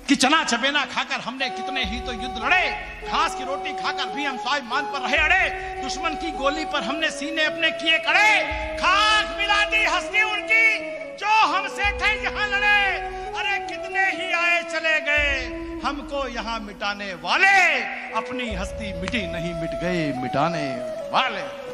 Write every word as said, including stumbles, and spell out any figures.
कि चना चबेना खाकर हमने कितने ही तो युद्ध लड़े, घास की रोटी खाकर भी हम स्वाभिमान पर रहे अड़े, दुश्मन की गोली पर हमने सीने अपने किए कड़े, खाक मिला दी हस्ती उनकी जो हमसे थे यहाँ लड़े। अरे कितने ही आए चले गए हमको यहाँ मिटाने वाले, अपनी हस्ती मिटी नहीं मिट गए मिटाने वाले।